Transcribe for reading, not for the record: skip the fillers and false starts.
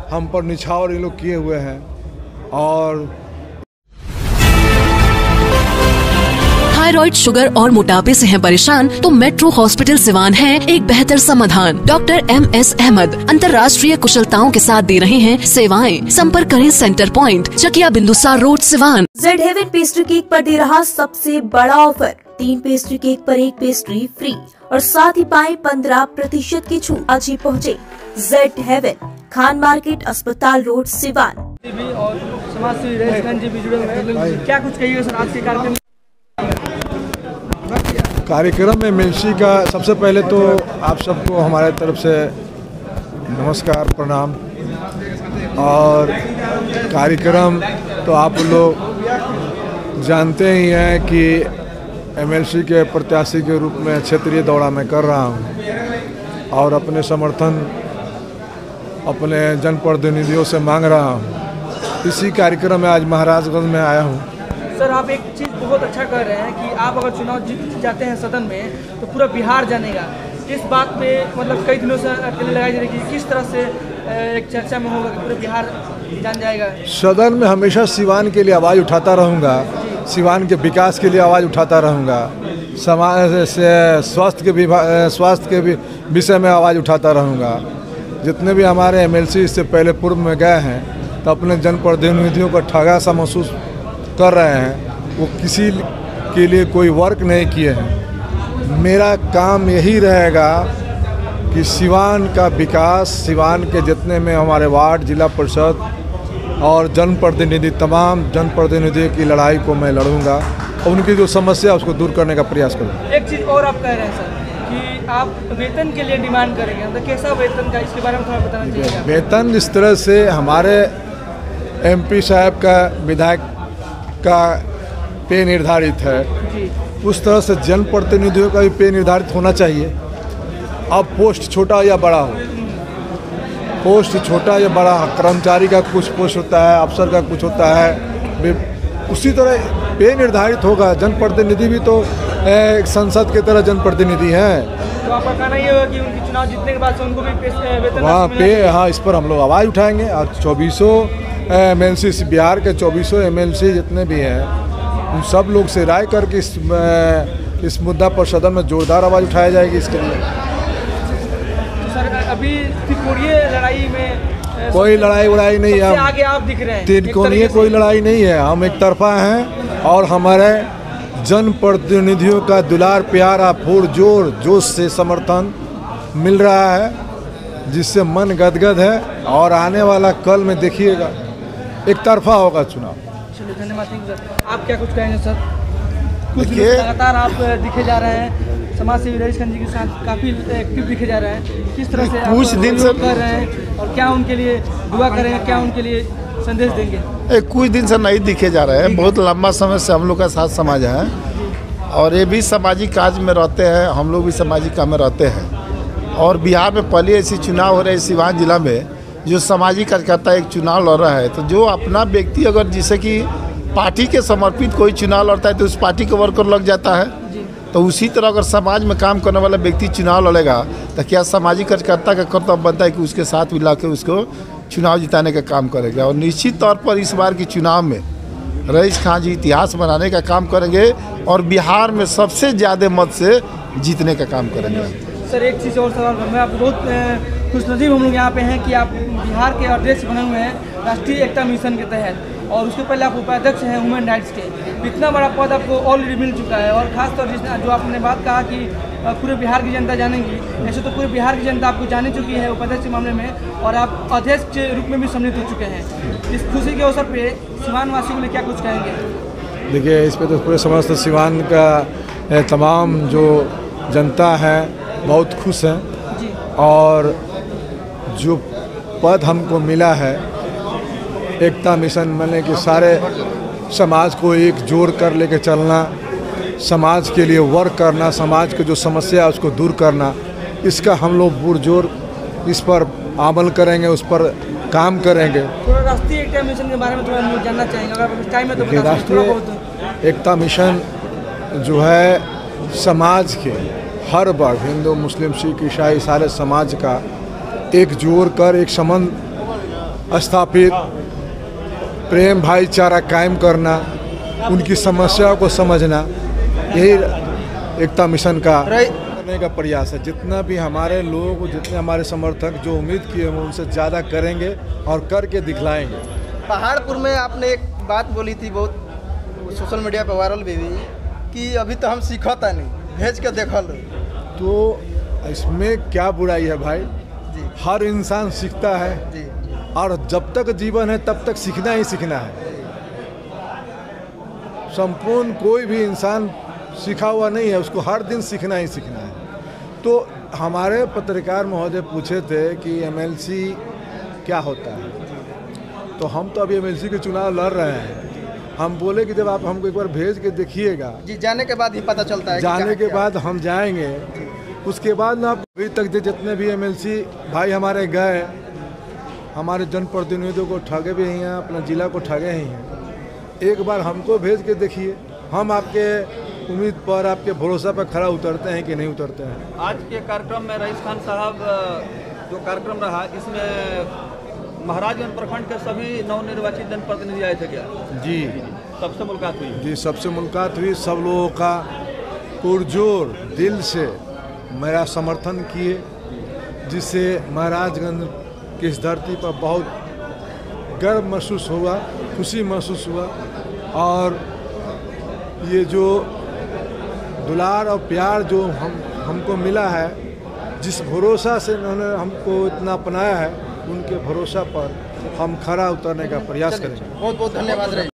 हम पर निछावर ये लोग किए हुए हैं। और थायराइड, शुगर और मोटापे से हैं परेशान तो मेट्रो हॉस्पिटल सिवान है एक बेहतर समाधान। डॉक्टर MS अहमद अंतर्राष्ट्रीय कुशलताओं के साथ दे रहे हैं सेवाएं। संपर्क करें centre point, Chakia Bindusar road, Siwan. Jade Heaven pastry cake पर दे रहा सबसे बड़ा ऑफर, 3 पेस्ट्री केक पर 1 पेस्ट्री फ्री और साथ ही पाए 15% की छूट। आज ही पहुँचे जेड हेवन, खान मार्केट, अस्पताल रोड, सिवान। और समाज सेवी रईसगंज जी भी जुड़े हुए हैं, क्या कुछ कहिएगा सर आज के कार्यक्रम में MLC का सबसे पहले तो आप सबको हमारे तरफ से नमस्कार, प्रणाम। और कार्यक्रम तो आप लोग जानते ही हैं कि MLC के प्रत्याशी के रूप में क्षेत्रीय दौरा मैं कर रहा हूं और अपने समर्थन अपने जनप्रतिनिधियों से मांग रहा हूं। इसी कार्यक्रम में आज महाराजगंज में आया हूं। सर आप एक चीज़ बहुत अच्छा कर रहे हैं कि आप अगर चुनाव जीत जाते हैं सदन में तो पूरा बिहार जानेगा। इस बात पे मतलब कई दिनों से अटकलें लगाई जा रही कि किस तरह से एक चर्चा में होगा कि पूरा बिहार जान जाएगा। सदन में हमेशा सिवान के लिए आवाज़ उठाता रहूँगा, सिवान के विकास के लिए आवाज़ उठाता रहूँगा, समाज से स्वास्थ्य के भी विषय में आवाज़ उठाता रहूँगा। जितने भी हमारे MLC इससे पहले पूर्व में गए हैं तो अपने जनप्रतिनिधियों को ठगा सा महसूस कर रहे हैं, वो किसी के लिए कोई वर्क नहीं किए हैं। मेरा काम यही रहेगा कि सिवान का विकास, सिवान के जितने में हमारे वार्ड, जिला परिषद और जनप्रतिनिधि, तमाम जनप्रतिनिधियों की लड़ाई को मैं लड़ूंगा और उनकी जो समस्या है उसको दूर करने का प्रयास करूँगा। एक चीज़ और आप कह रहे हैं सर कि आप वेतन के लिए डिमांड करेंगे, मतलब कैसा वेतन का, इसके बारे में थोड़ा बताना चाहिए। वेतन इस तरह से हमारे MP साहब का, विधायक का पे निर्धारित है, उस तरह से जनप्रतिनिधियों का भी पे निर्धारित होना चाहिए। अब पोस्ट छोटा या बड़ा हो, पोस्ट छोटा या बड़ा, कर्मचारी का कुछ पोस्ट होता है, अफसर का कुछ होता है, उसी तरह पे निर्धारित होगा। जनप्रतिनिधि भी तो एक संसद की तरह जनप्रतिनिधि हैं। तो आपका कहना ये होगा कि उनकी चुनाव जीतने के बाद से उनको भी वेतन वहाँ पे, हाँ, इस पर हम लोग आवाज़ उठाएंगे। और 24 MLC, बिहार के 24 MLC जितने भी हैं उन सब लोग से राय करके इस मुद्दा पर सदन में जोरदार आवाज़ उठाई जाएगी इसके लिए। सर अभी त्रिकोणीय लड़ाई में कोई लड़ाई नहीं है, आगे आप दिख रहे हैं। त्रिकोणीय कोई लड़ाई नहीं है, हम एक तरफा हैं और हमारे जनप्रतिनिधियों का दुलार, प्यारा, पुरजोर जोश से समर्थन मिल रहा है, जिससे मन गदगद है। और आने वाला कल में देखिएगा एक तरफा होगा चुनाव। चलिए धन्यवाद सर। आप क्या कुछ कहेंगे सर? कुछ लगातार आप दिखे जा रहे हैं, समाज सेवी रईसगंज जी के साथ काफ़ी एक्टिव दिखे जा रहे हैं, किस तरह से कुछ दिन से कर रहे हैं और क्या उनके लिए दुआ करेंगे, क्या उनके लिए संदेश देंगे? कुछ दिन से नहीं दिखे जा रहे हैं, बहुत लंबा समय से हम लोग का साथ समाज है और ये भी सामाजिक काज में रहते हैं, हम लोग भी सामाजिक काम में रहते हैं। और बिहार में पहले ऐसी चुनाव हो रहे हैं सिवान जिला में, जो सामाजिक कार्यकर्ता एक चुनाव लड़ रहा है, तो जो अपना व्यक्ति अगर जैसे कि पार्टी के समर्पित कोई चुनाव लड़ता है तो उस पार्टी का वर्कर लग जाता है। तो उसी तरह अगर समाज में काम करने वाला व्यक्ति चुनाव लड़ेगा तो क्या सामाजिक कार्यकर्ता का कर्तव्य बनता है कि उसके साथ मिला के उसको चुनाव जिताने का काम करेगा। और निश्चित तौर पर इस बार की चुनाव में रईस खान जी इतिहास बनाने का काम करेंगे और बिहार में सबसे ज़्यादा मत से जीतने का काम करेंगे। सर एक चीज़ और सवाल मैं आपको बहुत खुशनसीब हम लोग यहाँ पे हैं कि आप बिहार के अध्यक्ष बने हुए हैं राष्ट्रीय एकता मिशन के तहत, और उसके पहले आप उपाध्यक्ष हैं ह्यूमन राइट्स के। इतना बड़ा पद आपको ऑलरेडी मिल चुका है और खासतौर जो आपने बात कहा कि पूरे बिहार की जनता जानेगी, ऐसे तो पूरे बिहार की जनता आपको जाने चुकी है उपाध्यक्ष के मामले में, और आप अध्यक्ष के रूप में भी सम्मिलित हो चुके हैं। इस खुशी के अवसर पर सिवान वासियों ने क्या कुछ कहेंगे? देखिए, इस पर तो पूरे समस्त सिवान का तमाम जो जनता है बहुत खुश हैं और जो पद हमको मिला है एकता मिशन मैंने कि सारे समाज को एक जोड़ कर लेके चलना, समाज के लिए वर्क करना, समाज की जो समस्या है उसको दूर करना, इसका हम लोग पुरजोर इस पर अमल करेंगे, उस पर काम करेंगे। थोड़ा राष्ट्रीय एकता मिशन के बारे में थोड़ा हम जानना चाहेंगे, अगर टाइम है तो। राष्ट्रीय एकता मिशन जो है समाज के हर वर्ग, हिंदू, मुस्लिम, सिख, ईसाई, सारे समाज का एक जोड़ कर एक संबंध स्थापित, प्रेम भाईचारा कायम करना, उनकी समस्याओं को समझना, यही एकता मिशन का करने का प्रयास है। जितना भी हमारे लोग, जितने हमारे समर्थक जो उम्मीद किए हैं उनसे ज़्यादा करेंगे और करके दिखलाएंगे। पहाड़पुर में आपने एक बात बोली थी, बहुत सोशल मीडिया पर वायरल भी हुई, कि अभी तो हम सीखता नहीं, भेज के देखल। तो इसमें क्या बुराई है भाई जी। हर इंसान सीखता है जी। और जब तक जीवन है तब तक सीखना ही सीखना है। संपूर्ण कोई भी इंसान सीखा हुआ नहीं है, उसको हर दिन सीखना ही सीखना है। तो हमारे पत्रकार महोदय पूछे थे कि एमएलसी क्या होता है, तो हम तो अभी एमएलसी के चुनाव लड़ रहे हैं। हम बोले कि जब आप हमको एक बार भेज के देखिएगा, जी, जाने के बाद ही पता चलता है। जाने के बाद हम जाएंगे, उसके बाद ना अभी तक जितने भी एमएलसी भाई हमारे गए, हमारे जनप्रतिनिधियों को ठगे भी हैं, अपना जिला को ठगे ही हैं। एक बार हमको भेज के देखिए, हम आपके उम्मीद पर, आपके भरोसा पर खरा उतरते हैं कि नहीं उतरते हैं। आज के कार्यक्रम में रईस खान साहब जो कार्यक्रम रहा, इसमें महाराजगंज प्रखंड के सभी नवनिर्वाचित जनप्रतिनिधि आए थे क्या? जी, सबसे मुलाकात हुई? जी, सबसे मुलाकात हुई। सब लोगों का पुरजोर दिल से मेरा समर्थन किए, जिससे महाराजगंज की इस धरती पर बहुत गर्व महसूस हुआ, खुशी महसूस हुआ। और ये जो दुलार और प्यार जो हमको मिला है, जिस भरोसा से उन्होंने हमको इतना अपनाया है, उनके भरोसा पर हम खरा उतरने का प्रयास करेंगे। बहुत बहुत धन्यवाद।